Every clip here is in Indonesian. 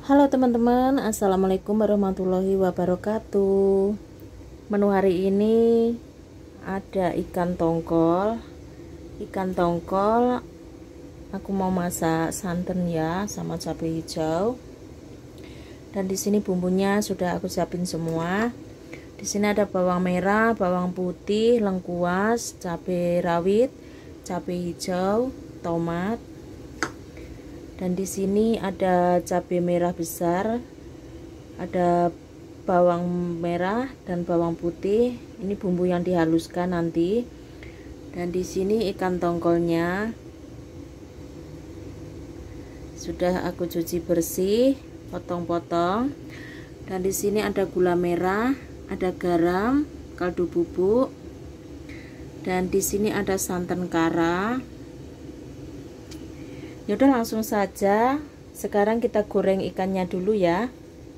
Halo teman-teman, assalamualaikum warahmatullahi wabarakatuh. Menu hari ini ada ikan tongkol. Ikan tongkol, aku mau masak santan ya, sama cabai hijau. Dan di sini bumbunya sudah aku siapin semua. Di sini ada bawang merah, bawang putih, lengkuas, cabai rawit, cabai hijau, tomat. Dan di sini ada cabai merah besar, ada bawang merah dan bawang putih. Ini bumbu yang dihaluskan nanti. Dan di sini ikan tongkolnya sudah aku cuci bersih, potong-potong. Dan di sini ada gula merah, ada garam, kaldu bubuk. Dan di sini ada santan kara. Yaudah langsung saja, sekarang kita goreng ikannya dulu ya.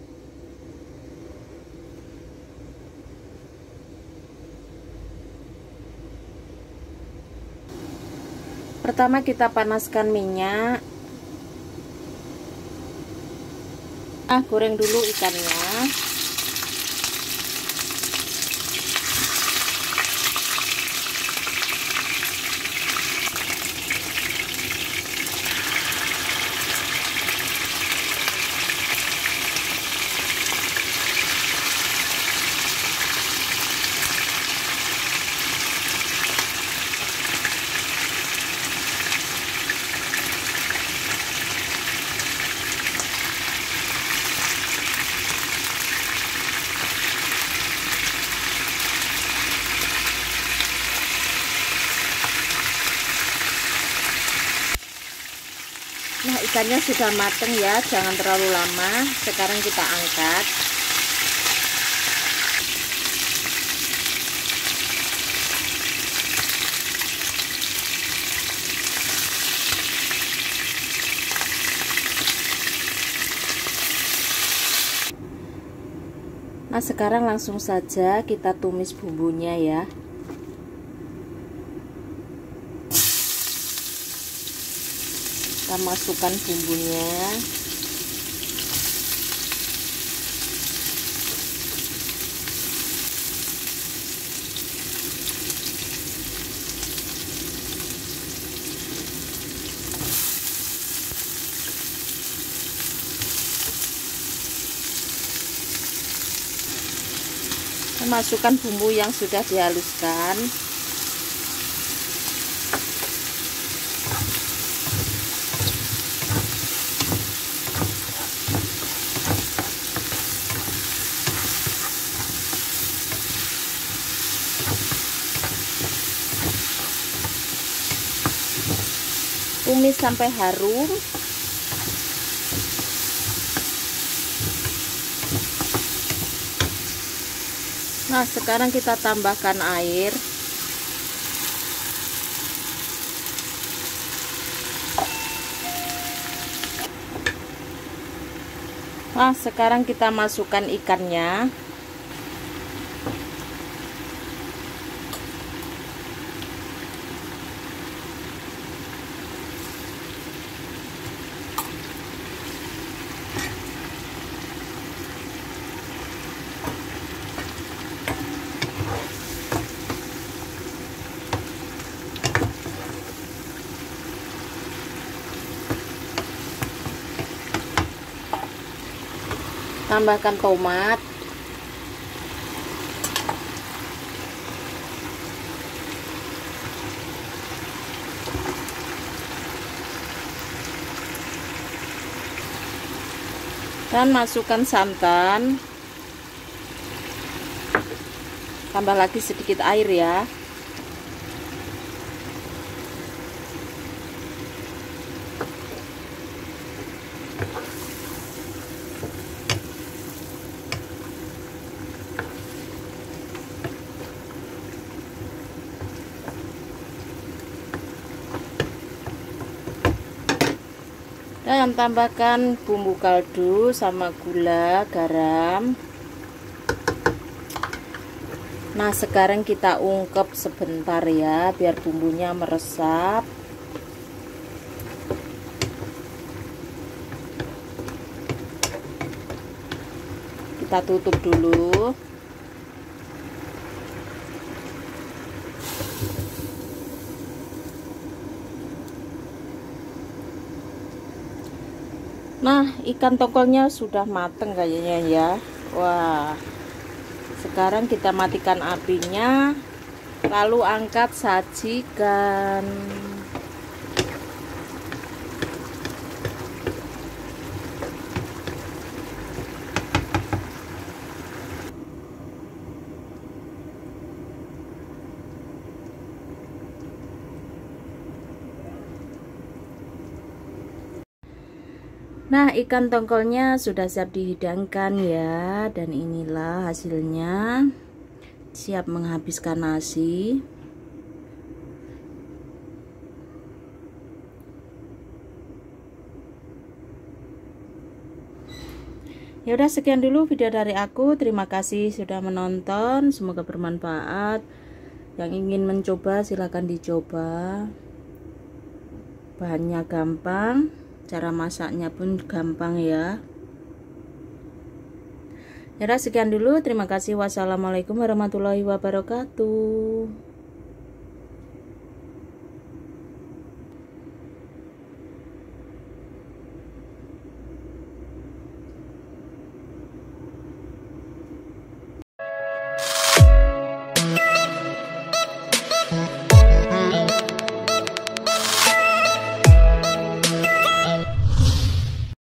Pertama kita panaskan minyak. Goreng dulu ikannya. Nah, ikannya sudah mateng ya, jangan terlalu lama. Sekarang kita angkat. Nah, sekarang langsung saja kita tumis bumbunya ya. Kita masukkan bumbunya. Masukkan bumbu yang sudah dihaluskan. Tumis sampai harum. Nah, sekarang kita tambahkan air. Nah, sekarang kita masukkan ikannya. Tambahkan tomat. Dan masukkan santan. Tambah lagi sedikit air ya. Dan tambahkan bumbu kaldu sama gula, garam. Nah, sekarang kita ungkep sebentar ya, biar bumbunya meresap. kita tutup dulu. Nah, ikan tongkolnya sudah mateng kayaknya ya. Wah, sekarang kita matikan apinya, lalu angkat sajikan. Nah, ikan tongkolnya sudah siap dihidangkan ya, dan inilah hasilnya. Siap menghabiskan nasi. Ya udah, sekian dulu video dari aku. Terima kasih sudah menonton. Semoga bermanfaat. Yang ingin mencoba silahkan dicoba. Bahannya gampang. Cara masaknya pun gampang ya. Ya, sekian dulu. Terima kasih. Wassalamualaikum warahmatullahi wabarakatuh.